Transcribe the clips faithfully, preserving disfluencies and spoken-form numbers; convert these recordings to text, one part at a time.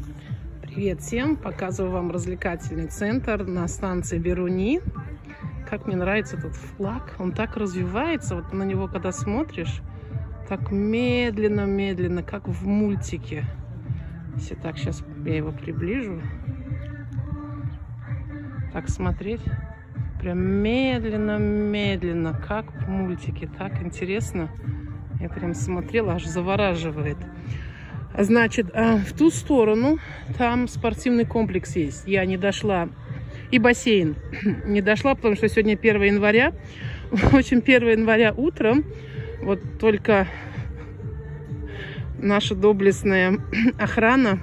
Привет всем! Показываю вам развлекательный центр на станции Беруни. Как мне нравится этот флаг. Он так развивается. Вот на него, когда смотришь, так медленно-медленно, как в мультике. Если так, сейчас я его приближу. Так смотреть. Прям медленно-медленно, как в мультике. Так интересно. Я прям смотрела, аж завораживает. Значит, в ту сторону там спортивный комплекс есть. Я не дошла. И бассейн. Не дошла, потому что сегодня первое января. В общем, первое января утром вот только наша доблестная охрана,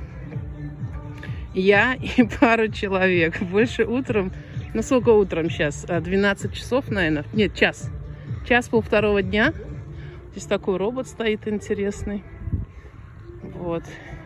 я и пару человек. Больше утром, ну сколько утром сейчас? двенадцать часов, наверное. Нет, час. Час полвторого дня. Здесь такой робот стоит интересный. Вот.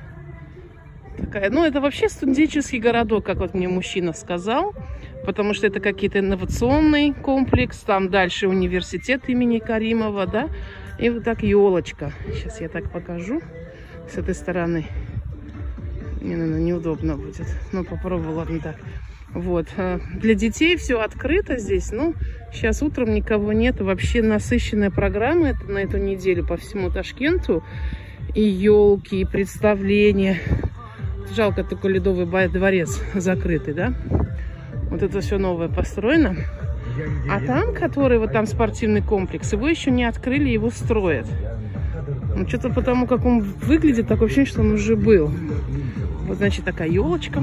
Такая, ну, это вообще студенческий городок, как вот мне мужчина сказал. Потому что это какие-то инновационный комплекс. Там дальше университет имени Каримова, да. И вот так елочка. Сейчас я так покажу с этой стороны. Мне, наверное, неудобно будет. Ну, попробую, ладно, так. Вот. Для детей все открыто здесь. Ну, сейчас утром никого нет. Вообще насыщенная программа на эту неделю по всему Ташкенту. И елки, и представления. Жалко, только Ледовый дворец закрытый, да? Вот это все новое построено. А там, который вот там спортивный комплекс, его еще не открыли, его строят. Ну, что-то потому, как он выглядит, такое ощущение, что он уже был. Вот, значит, такая елочка.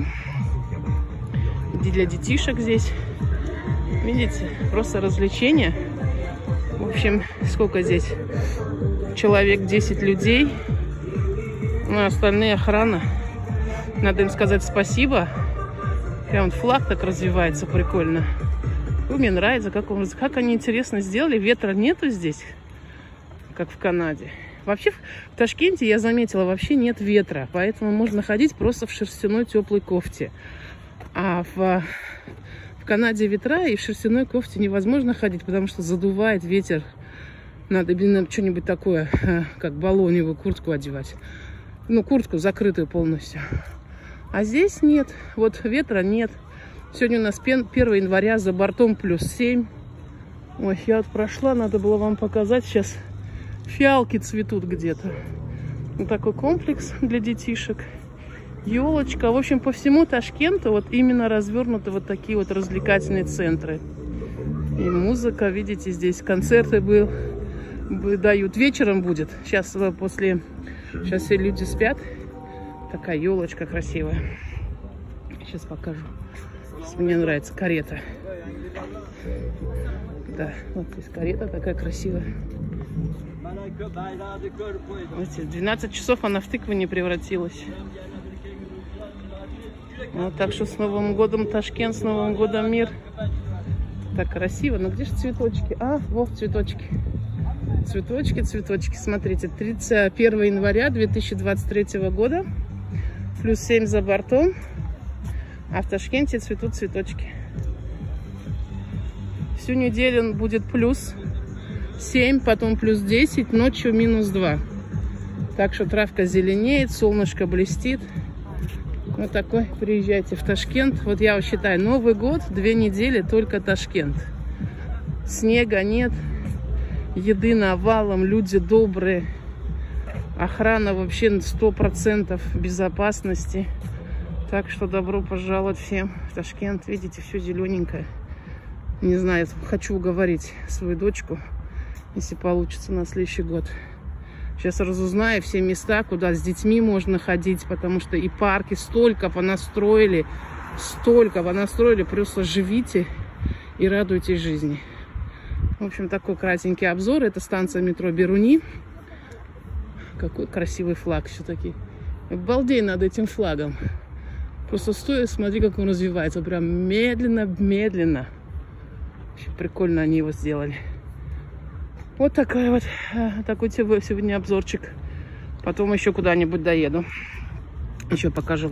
Для детишек здесь. Видите? Просто развлечение. В общем, сколько здесь? Человек десять людей. Ну, остальные охрана. Надо им сказать спасибо. Прям флаг так развивается прикольно. Мне нравится, как, он, как они интересно сделали. Ветра нету здесь, как в Канаде. Вообще в Ташкенте, я заметила, вообще нет ветра. Поэтому можно ходить просто в шерстяной теплой кофте. А в, в Канаде ветра, и в шерстяной кофте невозможно ходить, потому что задувает ветер. Надо именно что-нибудь такое, как баллоневую куртку одевать. Ну, куртку закрытую полностью. А здесь нет. Вот ветра нет. Сегодня у нас первое января, за бортом плюс семь. Ой, я вот прошла, надо было вам показать. Сейчас фиалки цветут где-то. Вот такой комплекс для детишек. Елочка. В общем, по всему Ташкенту вот именно развернуты вот такие вот развлекательные центры. И музыка, видите, здесь концерты был, дают. Вечером будет. Сейчас после... Сейчас все люди спят. Такая елочка красивая. Сейчас покажу. Мне нравится карета. Да, вот здесь карета такая красивая. Видите, двенадцать часов она в тыкву не превратилась. Вот, так что с Новым годом, Ташкент, с Новым годом, мир. Так красиво. Ну где же цветочки? А, вот цветочки. Цветочки, цветочки. Смотрите, тридцать первого января две тысячи двадцать третьего года. Плюс семь за бортом. А в Ташкенте цветут цветочки. Всю неделю будет плюс семь, потом плюс десять, ночью минус два. Так что травка зеленеет, солнышко блестит. Вот такой. Приезжайте в Ташкент. Вот я считаю, Новый год, две недели, только Ташкент. Снега нет. Еды навалом, люди добрые. Охрана вообще сто процентов безопасности. Так что добро пожаловать всем в Ташкент. Видите, все зелененькое. Не знаю, хочу уговорить свою дочку, если получится на следующий год. Сейчас разузнаю все места, куда с детьми можно ходить, потому что и парки столько понастроили, столько понастроили. Просто живите и радуйтесь жизни. В общем, такой кратенький обзор. Это станция метро Беруни. Какой красивый флаг все-таки. Балдей над этим флагом. Просто стой, смотри, как он развивается. Прям медленно-медленно. Прикольно они его сделали. Вот такой вот, такой сегодня обзорчик. Потом еще куда-нибудь доеду. Еще покажу.